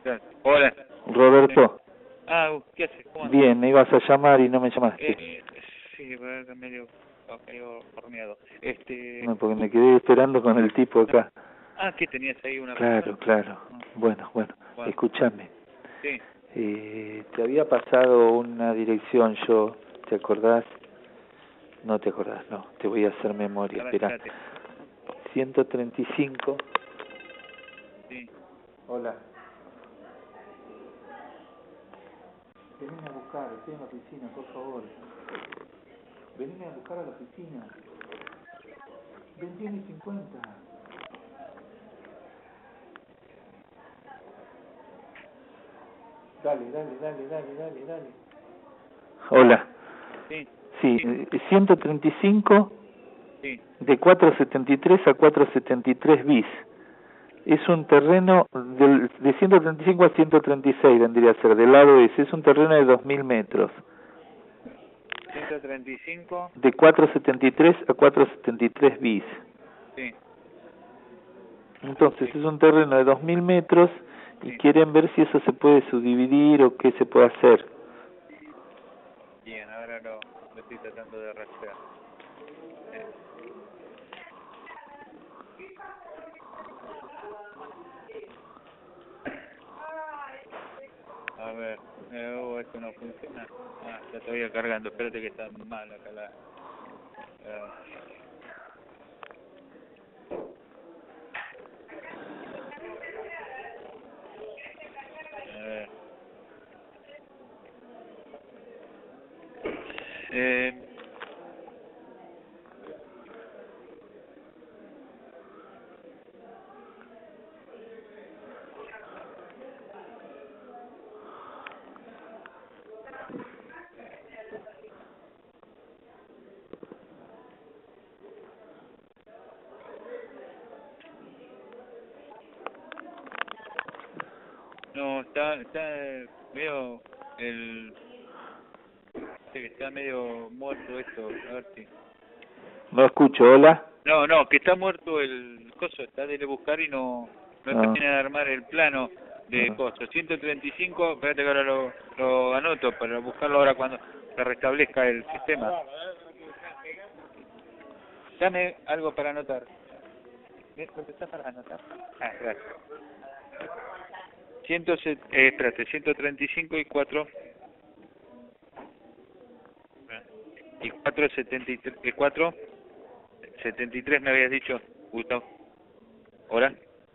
Hola. Roberto. ¿Qué haces? ¿Cómo andas? Bien, me ibas a llamar y no me llamaste. Sí, medio horneado. No, porque me quedé esperando con el tipo acá. ¿Qué tenías ahí una Claro, claro. Bueno, escúchame. Sí. Te había pasado una dirección yo, ¿te acordás? No te acordás, no, te voy a hacer memoria, espera. 135. Sí. Hola. Venime a buscar, estoy en la oficina, por favor. Venime a buscar a la oficina. 21:50. Dale. Hola. Sí. Sí, 135 Sí. de 473 a 473 bis. Es un terreno de 135 a 136 vendría a ser, del lado ese. Es un terreno de 2000 metros. 135. De 473 a 473 bis. Sí. Entonces es un terreno de 2000 metros y quieren ver si eso se puede subdividir o qué se puede hacer. Bien, ahora lo estoy tratando de rastrear. A ver, esto no funciona. Ya todavía cargando, espérate que está mal acá la... a ver. No, está medio está medio muerto esto, a ver si... No escucho, hola. No, que está muerto el coso, está de buscar y no termina de armar el plano de coso. 135, espérate que ahora lo anoto para buscarlo ahora cuando se restablezca el sistema. Dame algo para anotar. ¿Lo estás para anotar? Gracias. 135 y 4 y 473 473 me habías dicho, Gustavo. ¿Hola?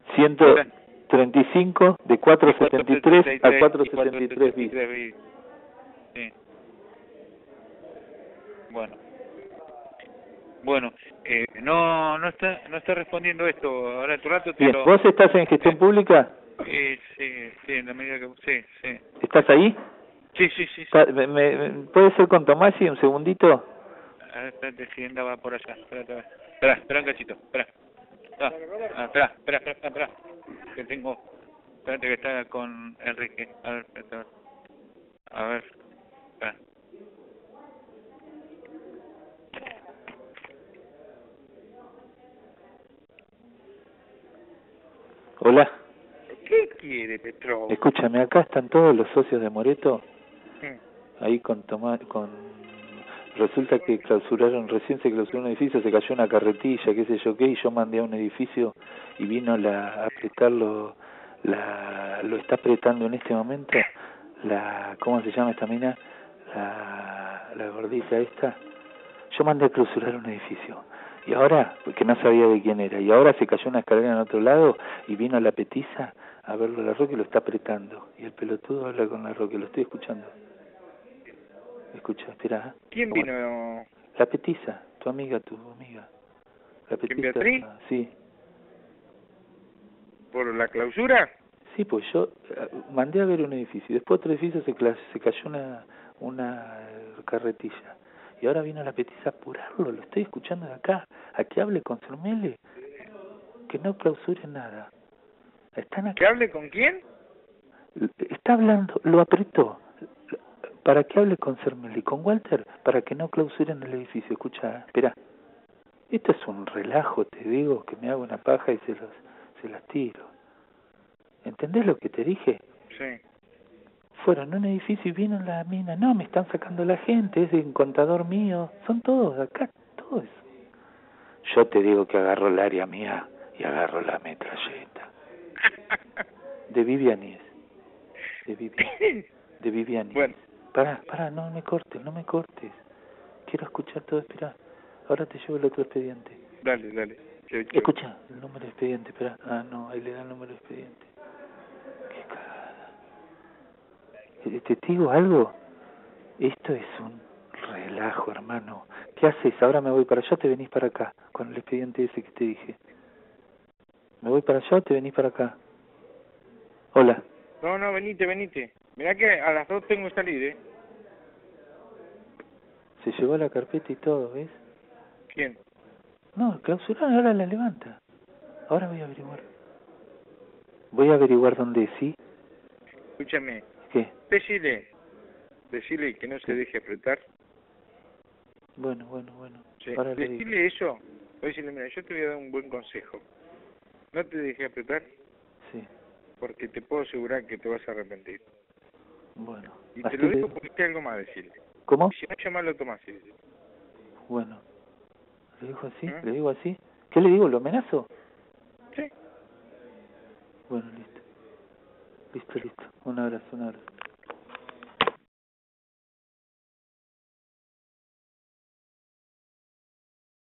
135 de 473 a 473 bis. Sí. Bueno, no está respondiendo esto. Ahora en tu rato te Bien, lo... ¿vos estás en gestión pública? Sí, en la medida que... Sí. ¿Estás ahí? Sí. ¿Puede ser con Tomasi un segundito? A ver, espérate, si andaba por allá. Espera un cachito, espera. Espera. Que tengo... Espérate que está con Enrique. A ver, espera. Hola. ¿Qué quiere, Petro? Escúchame, acá están todos los socios de Moreto. Ahí con resulta que recién se clausuró un edificio, se cayó una carretilla, qué sé yo qué, y yo mandé a un edificio y vino a apretarlo, lo está apretando en este momento, ¿cómo se llama esta mina? La gordita esta. Yo mandé a clausurar un edificio, y ahora, porque no sabía de quién era, y ahora se cayó una escalera en otro lado, y vino la petiza a verlo a la Roque y lo está apretando, y el pelotudo habla con la Roque, lo estoy escuchando. Escucha, espera. ¿Quién vino? La petiza, tu amiga. La petiza. ¿Beatriz? Sí. ¿Por la clausura? Sí, pues yo mandé a ver un edificio, después otro edificio se cayó una carretilla. Y ahora vino la petiza a apurarlo, lo estoy escuchando de acá. A que hable con Cermele, que no clausure nada. Están acá. ¿Que hable con quién? Está hablando, lo apretó. Para que hable con Cermele, con Walter, para que no clausuren el edificio. Escucha, espera. Esto es un relajo, te digo, que me hago una paja y se las tiro. ¿Entendés lo que te dije? Sí. Fueron a un edificio y vino la mina. No, me están sacando la gente, es el contador mío. Son todos de acá, todos. Yo te digo que agarro el área mía y agarro la metralleta. De Viviani es. De Viviani. De Viviani. Bueno. Pará, no me cortes. Quiero escuchar todo, espera. Ahora te llevo el otro expediente. Dale. Chau. Escucha, el número de expediente, espera. Ah, no, ahí le da el número de expediente. Qué cagada. ¿Te digo algo? Esto es un relajo, hermano. ¿Qué haces? Ahora me voy para allá, te venís para acá, con el expediente ese que te dije. ¿Me voy para allá o te venís para acá? Hola. No, venite. Mirá que a las 2 tengo que salir, Se llevó la carpeta y todo, ¿ves? ¿Quién? No, clausuraron, ahora la levanta. Ahora voy a averiguar. Voy a averiguar dónde sí. Escúchame. ¿Qué? Decile que no se deje apretar. Bueno. Sí. Ahora le digo. Decile eso. Decile, mira, yo te voy a dar un buen consejo. No te dejes apretar. Sí. Porque te puedo asegurar que te vas a arrepentir. Bueno. Y te lo digo porque hay algo más a decirle. ¿Cómo? Si no llamas lo tomás, sí. Bueno. ¿Le digo así? ¿Le digo así? ¿Qué le digo? ¿Lo amenazo? Sí. Bueno, listo. Un abrazo.